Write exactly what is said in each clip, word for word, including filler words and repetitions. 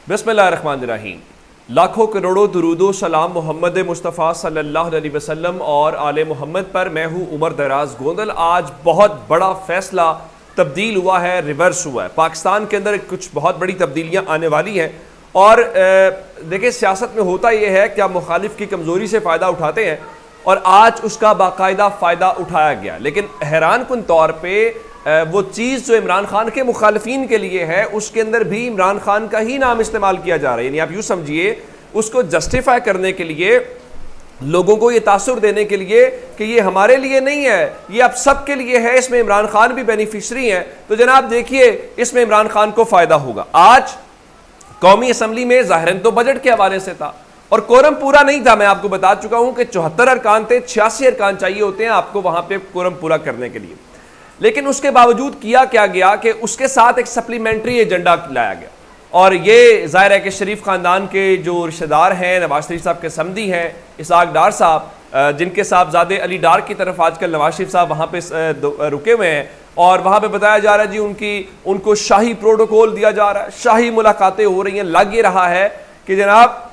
बिस्मिल्लाहिर्रहमानिर्रहीम। लाखों करोड़ों दुरूदो सलाम मोहम्मद मुस्तफ़ा सल्लल्लाहु अलैहि वसल्लम और आले मोहम्मद पर। मैं हूँ उमर दराज गोंदल। आज बहुत बड़ा फैसला तब्दील हुआ है, रिवर्स हुआ है। पाकिस्तान के अंदर कुछ बहुत बड़ी तब्दीलियाँ आने वाली हैं और देखिए सियासत में होता यह है कि आप मुखालिफ की कमज़ोरी से फ़ायदा उठाते हैं और आज उसका बाकायदा फ़ायदा उठाया गया। लेकिन हैरान कुन तौर पर वो चीज़ जो इमरान खान के मुखालिफिन के लिए है उसके अंदर भी इमरान खान का ही नाम इस्तेमाल किया जा रहा है। यानी आप यूँ समझिए उसको जस्टिफाई करने के लिए, लोगों को ये तासुर देने के लिए कि ये हमारे लिए नहीं है, ये अब सब के लिए है, इसमें इमरान खान भी बेनिफिशरी हैं। तो जनाब देखिए इसमें इमरान खान को फ़ायदा होगा। आज कौमी असम्बली में ज़ाहिरन तो बजट के हवाले से था और कोरम पूरा नहीं था। मैं आपको बता चुका हूँ कि चौहत्तर अरकान थे, छियासी अरकान चाहिए होते हैं आपको वहाँ पर कोरम पूरा करने के लिए। लेकिन उसके बावजूद किया क्या गया कि उसके साथ एक सप्लीमेंट्री एजेंडा लाया गया और ये ज़ाहिर है कि शरीफ ख़ानदान के जो रिश्तेदार हैं, नवाज शरीफ साहब के समधी हैं इसहाक डार साहब, जिनके साहबजादे अली डार की तरफ आजकल नवाज शरीफ साहब वहाँ पे रुके हुए हैं और वहाँ पे बताया जा रहा है जी उनकी उनको शाही प्रोटोकॉल दिया जा रहा है, शाही मुलाकातें हो रही हैं। लग ये रहा है कि जनाब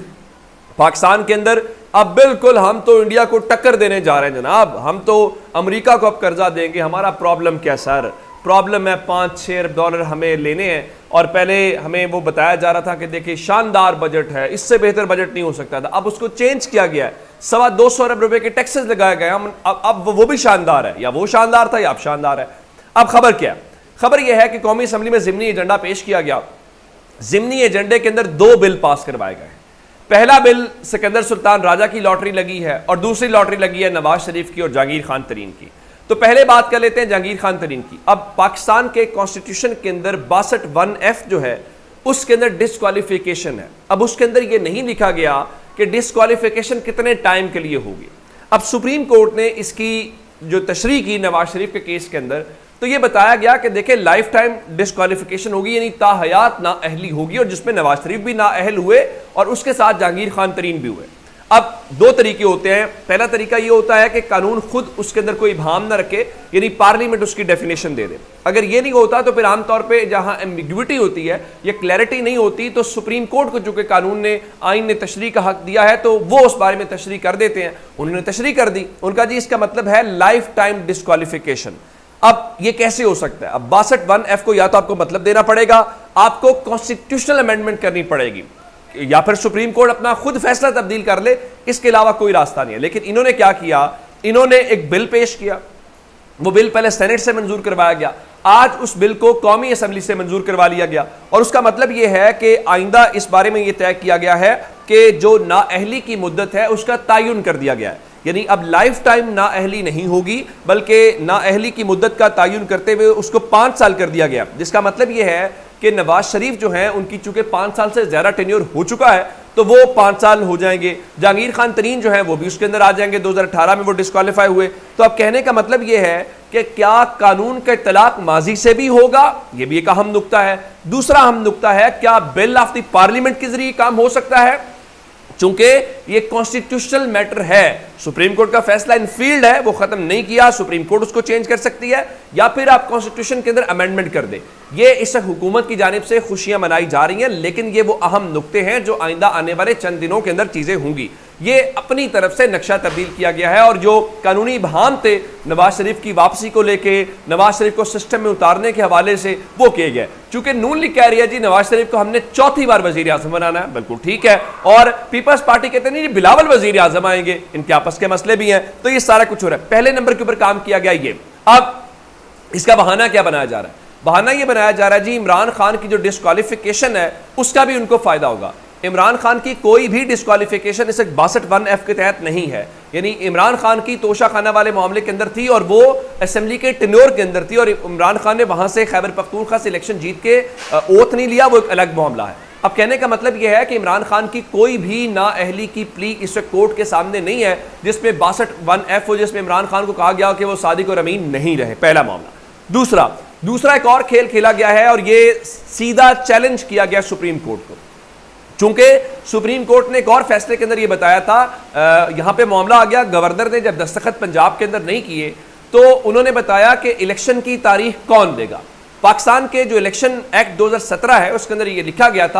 पाकिस्तान के अंदर अब बिल्कुल हम तो इंडिया को टक्कर देने जा रहे हैं जनाब, हम तो अमेरिका को अब कर्जा देंगे। हमारा प्रॉब्लम क्या सर? प्रॉब्लम है पाँच छः अरब डॉलर हमें लेने हैं और पहले हमें वो बताया जा रहा था कि देखिए शानदार बजट है, इससे बेहतर बजट नहीं हो सकता था। अब उसको चेंज किया गया है, सवा दो सौ अरब रुपए के टैक्सेस लगाए गए। हम अब, अब वो भी शानदार है, या वो शानदार था या अब शानदार है। अब खबर क्या है? खबर यह है कि कौमी असम्बली में ज़िमनी एजेंडा पेश किया गया। ज़िमनी एजेंडे के अंदर दो बिल पास करवाए गए। पहला बिल सिकंदर सुल्तान राजा की लॉटरी लगी है और दूसरी लॉटरी लगी है नवाज शरीफ की और जहांगीर खान तरीन की। तो पहले बात कर लेते हैं जहांगीर खान तरीन की। अब पाकिस्तान के कॉन्स्टिट्यूशन के अंदर बासठ वन एफ जो है उसके अंदर डिस्क्वालिफिकेशन है। अब उसके अंदर यह नहीं लिखा गया कि डिस्क्वालिफिकेशन कितने टाइम के लिए होगी। अब सुप्रीम कोर्ट ने इसकी जो तशरीह की नवाज शरीफ के केस के अंदर, तो ये बताया गया कि देखिए लाइफ टाइम डिस्क्वालिफिकेशन होगी, यानी ताहयात नाअहली होगी, और जिसमें नवाज शरीफ भी नाअहल हुए और उसके साथ जहांगीर खान तरीन भी हुए। अब दो तरीके होते हैं। पहला तरीका ये होता है कि कानून खुद उसके अंदर कोई इबाहम ना रखे, यानी पार्लियामेंट उसकी डेफिनेशन दे दे। अगर ये नहीं होता तो फिर आमतौर पर जहां एम्बिग्विटी होती है या क्लैरिटी नहीं होती तो सुप्रीम कोर्ट को चूंकि कानून ने, आइन ने तशरीह का हक दिया है तो वो उस बारे में तशरीह कर देते हैं। उन्होंने तशरीह कर दी, उनका जी इसका मतलब है लाइफ टाइम डिस्क्वालिफिकेशन। अब ये कैसे हो सकता है? अब बासठ वन एफ को या तो आपको मतलब देना पड़ेगा, आपको कॉन्स्टिट्यूशनल अमेंडमेंट करनी पड़ेगी, या फिर सुप्रीम कोर्ट अपना खुद फैसला तब्दील कर ले। इसके अलावा कोई रास्ता नहीं है। लेकिन इन्होंने क्या किया, इन्होंने एक बिल पेश किया। वो बिल पहले सेनेट से मंजूर करवाया गया, आज उस बिल को कौमी असम्बली से मंजूर करवा लिया गया और उसका मतलब यह है कि आइंदा इस बारे में यह तय किया गया है कि जो नाअहली की मुद्दत है उसका तयन कर दिया गया है। यानी अब लाइफ टाइम नाअहली नहीं होगी बल्कि नाअहली की मुद्दत का तयन करते हुए उसको पाँच साल कर दिया गया। जिसका मतलब यह है कि नवाज शरीफ जो हैं उनकी चूंकि पाँच साल से ज़्यादा टेन्योर हो चुका है तो वो पाँच साल हो जाएंगे। जहांगीर खान तरीन जो है वो भी उसके अंदर आ जाएंगे, दो हज़ार अठारह में वो डिस्क्वालीफाई हुए। तो अब कहने का मतलब ये है कि क्या कानून का इत्तलाक माजी से भी होगा, ये भी एक अहम नुक्ता है। दूसरा अहम नुक्ता है क्या बिल ऑफ द पार्लियामेंट के जरिए काम हो सकता है? चूंकि ये कॉन्स्टिट्यूशनल मैटर है, सुप्रीम कोर्ट का फैसला इन फील्ड है, वो खत्म नहीं किया, सुप्रीम कोर्ट उसको चेंज कर सकती है या फिर आप कॉन्स्टिट्यूशन के अंदर अमेंडमेंट कर दे। ये इस हुकूमत की जानिब से खुशियां मनाई जा रही हैं, लेकिन ये वो अहम नुक्ते हैं जो आइंदा आने वाले चंद दिनों के अंदर चीजें होंगी। ये अपनी तरफ से नक्शा तब्दील किया गया है और जो कानूनी बहाम थे नवाज शरीफ की वापसी को लेके, नवाज शरीफ को सिस्टम में उतारने के हवाले से, वो किए गए। चूंकि नून लीग कह रही है जी नवाज शरीफ को हमने चौथी बार वजीर आजम बनाना है, बिल्कुल ठीक है, और पीपल्स पार्टी कहते नहीं बिलावल वजीर आजम आएंगे, इनके आपस के मसले भी हैं। तो ये सारा कुछ हो रहा है। पहले नंबर के ऊपर काम किया गया ये। अब इसका बहाना क्या बनाया जा रहा है? बहाना ये बनाया जा रहा है जी इमरान खान की जो डिस्क्वालिफिकेशन है उसका भी उनको फायदा होगा। इमरान खान की कोई भी डिस्क्वालिफिकेशन इस बासठ वन एफ के तहत नहीं है। यानी इमरान खान की तोशा खाना वाले मामले के अंदर थी और वो असेंबली के टेन्योर के अंदर थी और इमरान खान ने वहां से खैबर पख्तूनख्वा से इलेक्शन जीत के ओथ नहीं लिया, वो एक अलग मामला है। अब कहने का मतलब यह है कि इमरान खान की कोई भी नाअहली की प्ली इस वक्त कोर्ट के सामने नहीं है जिसमें बासठ वन एफ हो, जिसमें इमरान खान को कहा गया कि वो सादिक और अमीन नहीं रहे। पहला मामला। दूसरा दूसरा एक और खेल खेला गया है और ये सीधा चैलेंज किया गया सुप्रीम कोर्ट को। चूंकि सुप्रीम कोर्ट ने एक और फैसले के अंदर यह बताया था, यहां पे मामला आ गया, गवर्नर ने जब दस्तखत पंजाब के अंदर नहीं किए तो उन्होंने बताया कि इलेक्शन की तारीख कौन देगा। पाकिस्तान के जो इलेक्शन एक्ट दो हज़ार सत्रह है उसके अंदर ये लिखा गया था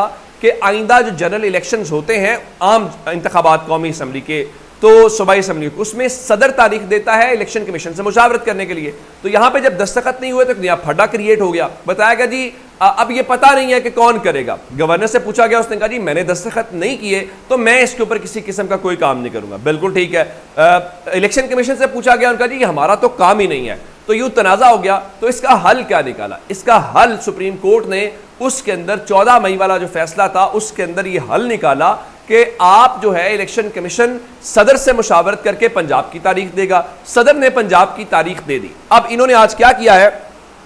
कि आइंदा जो जनरल इलेक्शंस होते हैं, आम इंतखाबात कौमी असम्बली के, तो सूबाई असम्बली, उसमें सदर तारीख देता है इलेक्शन कमीशन से मुशावरत करने के लिए। तो यहां पे जब दस्तखत नहीं हुए तो नया फड्डा क्रिएट हो गया। बताया गया जी अब ये पता नहीं है कि कौन करेगा। गवर्नर से पूछा गया, उसने कहा जी मैंने दस्तखत नहीं किए तो मैं इसके ऊपर किसी किस्म का कोई काम नहीं करूंगा। बिल्कुल ठीक है। इलेक्शन कमीशन से पूछा गया, उनका जी हमारा तो काम ही नहीं है। तो यूं तनाजा हो गया। तो इसका हल क्या निकाला? इसका हल सुप्रीम कोर्ट ने उसके अंदर चौदह मई वाला जो फैसला था उसके अंदर ये हल निकाला कि आप जो है इलेक्शन कमीशन सदर से मुशावरत करके पंजाब की तारीख देगा। सदर ने पंजाब की तारीख दे दी। अब इन्होंने आज क्या किया है,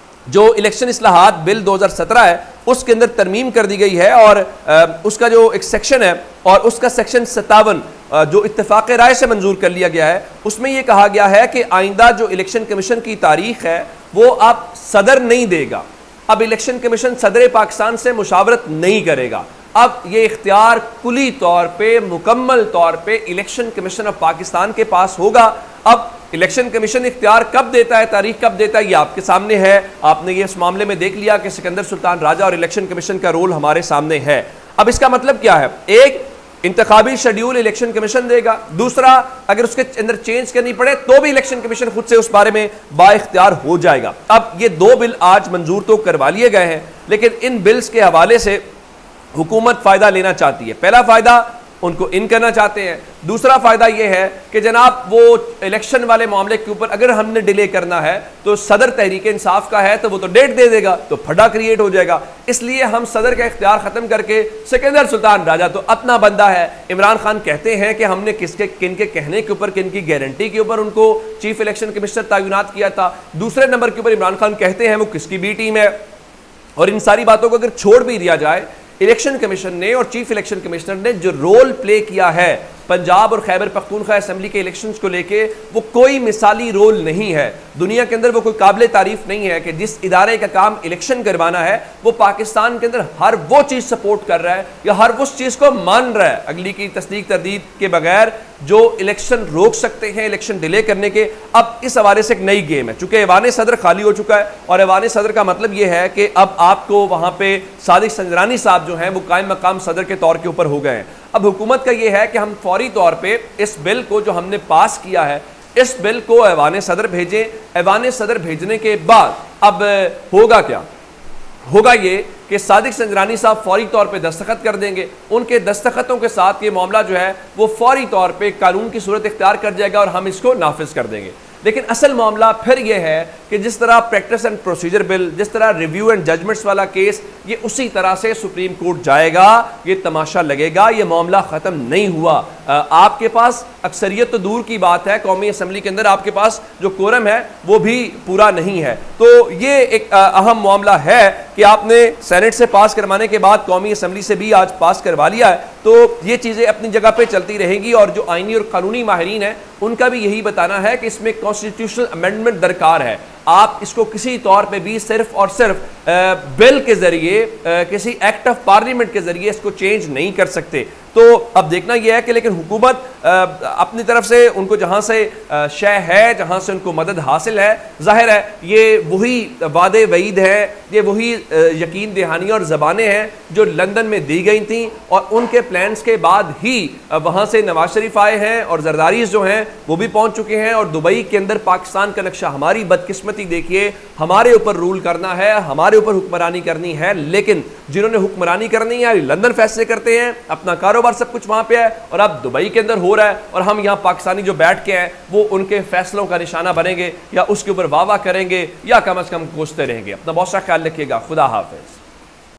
जो इलेक्शन इस्लाहात बिल दो हज़ार सत्रह है उसके अंदर तरमीम कर दी गई है और आ, उसका जो एक सेक्शन है और उसका सेक्शन सत्तावन जो इत्तेफाक राय से मंजूर कर लिया गया है, उसमें यह कहा गया है कि आइंदा जो इलेक्शन कमीशन की तारीख है वो अब सदर नहीं देगा। अब इलेक्शन कमीशन सदर पाकिस्तान से मुशावरत नहीं करेगा। अब ये इख्तियार कुली तौर पे, मुकम्मल तौर पे इलेक्शन कमीशन ऑफ पाकिस्तान के पास होगा। अब इलेक्शन कमीशन इख्तियार कब देता है, तारीख कब देता है, ये आपके सामने है। आपने ये इस मामले में देख लिया कि सिकंदर सुल्तान राजा और इलेक्शन कमीशन का रोल हमारे सामने है। अब इसका मतलब क्या है? एक, इंतखाबी शेड्यूल इलेक्शन कमीशन देगा। दूसरा, अगर उसके अंदर चेंज करनी पड़े तो भी इलेक्शन कमीशन खुद से उस बारे में बाइख्तियार हो जाएगा। अब ये दो बिल आज मंजूर तो करवा लिए गए हैं, लेकिन इन बिल्स के हवाले से हुकूमत फायदा लेना चाहती है। पहला फायदा उनको इन करना चाहते हैं। दूसरा फायदा यह है कि जनाब वो इलेक्शन वाले मामले के ऊपर अगर हमने डिले करना है तो सदर तहरीक इंसाफ का है तो वो तो डेट दे देगा, तो फटा क्रिएट हो जाएगा। इसलिए हम सदर का इख्तियार खत्म करके सिकंदर सुल्तान राजा तो अपना बंदा है। इमरान खान कहते हैं कि हमने किसके किन के कहने के ऊपर, किन की गारंटी के ऊपर उनको चीफ इलेक्शन कमिश्नर तैनात किया था। दूसरे नंबर के ऊपर इमरान खान कहते हैं वो किसकी बी टीम है। और इन सारी बातों को अगर छोड़ भी दिया जाए, इलेक्शन कमीशन ने और चीफ इलेक्शन कमिश्नर ने जो रोल प्ले किया है पंजाब और खैबर पख्तूनख्वा असेंबली के इलेक्शंस को लेके, वो कोई मिसाली रोल नहीं है। दुनिया के अंदर वो कोई काबिल तारीफ नहीं है कि जिस इदारे का काम इलेक्शन करवाना है वो पाकिस्तान के अंदर हर वो चीज़ सपोर्ट कर रहा है या हर उस चीज़ को मान रहा है अगली की तस्दीक तरदीद के बगैर जो इलेक्शन रोक सकते हैं, इलेक्शन डिले करने के। अब इस हवाले से एक नई गेम है, चूंकि ऐवान सदर खाली हो चुका है और ऐवान सदर का मतलब यह है कि अब आपको वहां पे सादिक संजरानी साहब जो हैं वो कायम मकाम सदर के तौर के ऊपर हो गए हैं। अब हुकूमत का यह है कि हम फौरी तौर पे इस बिल को जो हमने पास किया है, इस बिल को ऐवान सदर भेजें। ऐवान सदर भेजने के बाद अब होगा क्या? होगा ये कि सादिक संजरानी साहब फौरी तौर पे दस्तखत कर देंगे। उनके दस्तखतों के साथ ये मामला जो है वो फौरी तौर पे कानून की सूरत इख्तियार कर जाएगा और हम इसको नाफिज कर देंगे। लेकिन असल मामला फिर यह है कि जिस तरह प्रैक्टिस एंड प्रोसीजर बिल, जिस तरह रिव्यू एंड जजमेंट्स वाला केस, ये उसी तरह से सुप्रीम कोर्ट जाएगा। ये तमाशा लगेगा, ये मामला ख़त्म नहीं हुआ। आपके पास अक्सरियत तो दूर की बात है, कौमी असम्बली के अंदर आपके पास जो कोरम है वो भी पूरा नहीं है। तो ये एक अहम मामला है कि आपने सेनेट से पास करवाने के बाद कौमी असम्बली से भी आज पास करवा लिया है। तो ये चीज़ें अपनी जगह पर चलती रहेंगी और जो आइनी और कानूनी माहिरीन है उनका भी यही बताना है कि इसमें कॉन्स्टिट्यूशनल अमेंडमेंट दरकार है। आप इसको किसी तौर पे भी सिर्फ और सिर्फ बिल के जरिए, किसी एक्ट ऑफ पार्लियामेंट के जरिए इसको चेंज नहीं कर सकते। तो अब देखना यह है कि लेकिन हुकूमत अपनी तरफ से उनको जहां से शय है, जहां से उनको मदद हासिल है, जाहिर है ये वही वादे वईद है, ये वही यकीन दहानी और ज़बानें हैं जो लंदन में दी गई थी और उनके प्लान्स के बाद ही वहां से नवाज शरीफ आए हैं और जरदारीज जो हैं वो भी पहुंच चुके हैं। और दुबई के अंदर पाकिस्तान का नक्शा, हमारी बदकिस्मती देखिए, हमारे ऊपर रूल करना है, हमारे ऊपर हुक्मरानी करनी है, लेकिन जिन्होंने हुक्मरानी करनी है लंदन फैसले करते हैं, अपना कारोबार सब कुछ वहां पे है और अब दुबई के अंदर हो रहा है और हम यहां पाकिस्तानी जो बैठ के हैं वो उनके फैसलों का निशाना बनेंगे या उसके ऊपर वाह वाह करेंगे या कम अज कम कोसते रहेंगे। अपना बहुत सा ख्याल रखिएगा। खुदा हाफिज।